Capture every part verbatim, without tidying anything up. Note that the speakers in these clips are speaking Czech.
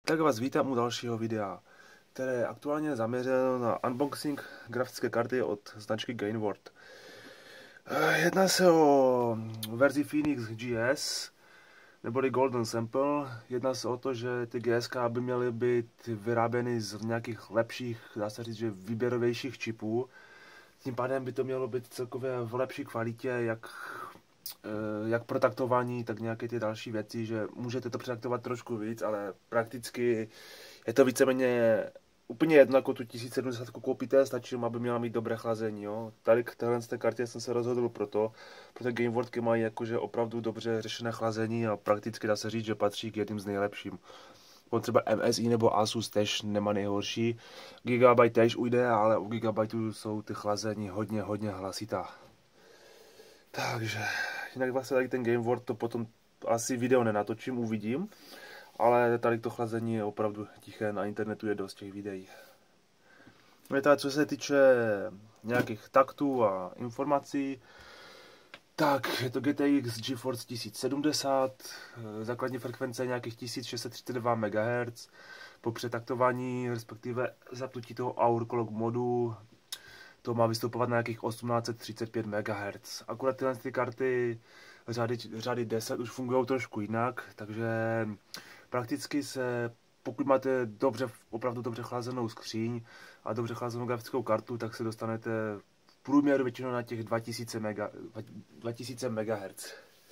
Tak vás vítám u dalšího videa, které je aktuálně zaměřeno na unboxing grafické karty od značky Gainward. Jedná se o verzi Phoenix G S, neboli Golden Sample. Jedná se o to, že ty G S K by měly být vyráběny z nějakých lepších, dá se říct, že výběrovějších čipů. Tím pádem by to mělo být celkově v lepší kvalitě, jak jak pro taktování, tak nějaké ty další věci, že můžete to přetaktovat trošku víc, ale prakticky je to víceméně úplně jedno, jako tu tisíc sedmdesát koupíte, stačí, aby měla mít dobré chlazení. Jo. Tady k téhle té kartě jsem se rozhodl proto, protože Gainwardky mají jakože opravdu dobře řešené chlazení a prakticky dá se říct, že patří k jedním z nejlepším. Třeba M S I nebo Asus tež nemá nejhorší, Gigabyte tež ujde, ale u Gigabyteu jsou ty chlazení hodně, hodně hlasitá. Takže, jinak vlastně tady ten Gainward to potom asi video nenatočím, uvidím, ale tady to chlazení je opravdu tiché, na internetu je dost těch videí. Tady, co se týče nějakých taktů a informací, tak je to G T X GeForce tisíc sedmdesát, základní frekvence nějakých tisíc šest set třicet dva megahertzů, po přetaktování, respektive zapnutí toho overclock modu, to má vystupovat na nějakých osmnáct set třicet pět megahertzů. Akorát tyhle ty karty řady, řady deset už fungují trošku jinak, takže prakticky se, pokud máte dobře, opravdu dobře chlazenou skříň a dobře chlazenou grafickou kartu, tak se dostanete v průměru většinou na těch dva tisíce megahertzů.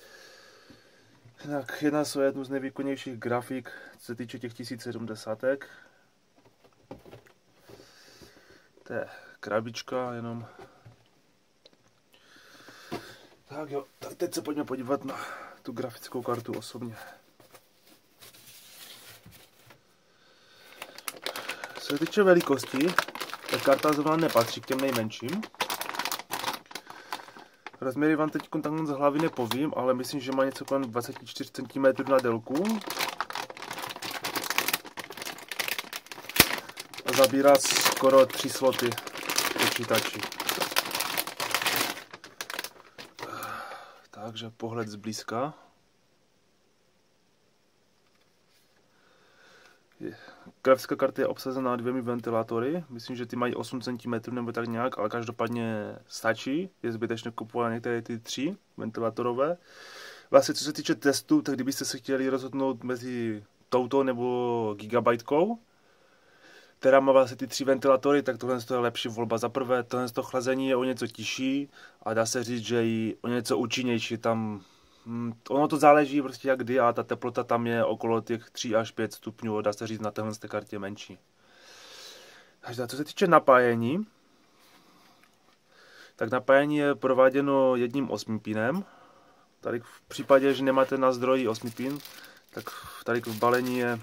Tak jedná se o jednu z nejvýkonnějších grafik, co se týče těch tisíc sedmdesát. To je krabička jenom. Tak jo, tak teď se pojďme podívat na tu grafickou kartu osobně. Co se týče velikosti, tak karta zrovna nepatří k těm nejmenším. Rozměry vám teď takhle z hlavy nepovím, ale myslím, že má něco kolem dvacet čtyři centimetrů na délku. A zabírá skoro tři sloty počítači. Takže pohled zblízka. Grafická karta je obsazená dvěmi ventilátory. Myslím, že ty mají osm centimetrů nebo tak nějak, ale každopádně stačí. Je zbytečné kupovat některé ty tři ventilátorové. Vlastně co se týče testů, tak kdybyste se chtěli rozhodnout mezi touto nebo Gigabytekou, která má vlastně ty tři ventilátory, tak tohle je lepší volba. Za prvé, tohle chlazení je o něco tižší a dá se říct, že i o něco účinnější. Tam, hm, ono to záleží prostě jak kdy, a ta teplota tam je okolo těch tří až pět stupňů, dá se říct na téhle kartě menší. Takže co se týče napájení, tak napájení je prováděno jedním osmipinem. Tady v případě, že nemáte na zdroji osmipin, tak tady v balení je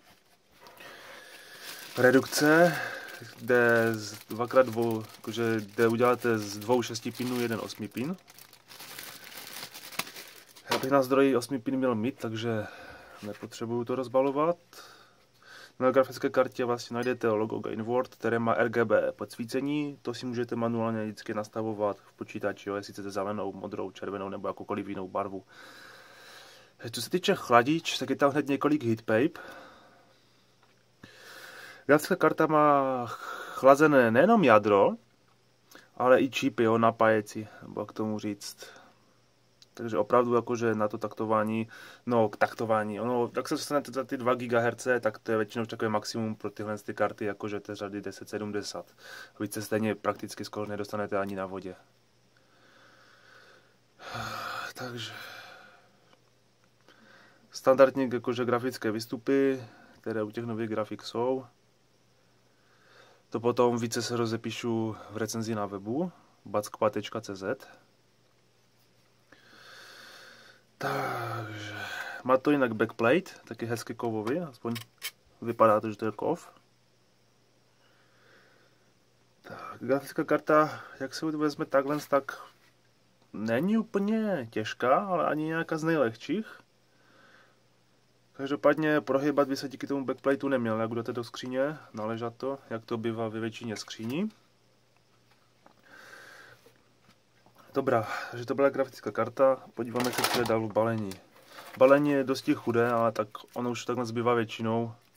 redukce, kde z dvakrát dvou, jakože kde uděláte z dvou šesti pinů jeden osmi pin. Já bych na zdroji osmi pin měl mít, takže nepotřebuju to rozbalovat. Na grafické kartě vlastně najdete logo Gainward, které má R G B podsvícení. To si můžete manuálně vždycky nastavovat v počítači, jo, jestli chcete zelenou, modrou, červenou nebo jakoukoliv jinou barvu. Co se týče chladič, tak je tam hned několik heatpipe. Grafická karta má chlazené nejenom jádro, ale i čipy, jo, napájecí, nebo jak tomu říct. Takže opravdu jakože na to taktování, no k taktování, ono, tak se dostanete za ty dva gigahertzy, tak to je většinou takové maximum pro tyhle ty karty, jakože té řady deset sedmdesát. Více stejně prakticky skoro nedostanete ani na vodě. Takže standardní jakože grafické výstupy, které u těch nových grafik jsou. To potom více se rozepíšu v recenzi na webu backpa tečka cé zet. Takže má to jinak backplate, taky hezky kovový, aspoň vypadá to, že to je kov. Tak, grafická karta, jak se vezme takhle, tak není úplně těžká, ale ani nějaká z nejlehčích. Každopádně prohýbat by se díky tomu backplateu neměl, jak budete do skříně naležat to, jak to bývá ve většině skříní. Dobrá, takže to byla grafická karta, podíváme se, co je dál v balení. Balení je dosti chudé, ale tak ono už takhle zbývá většinou.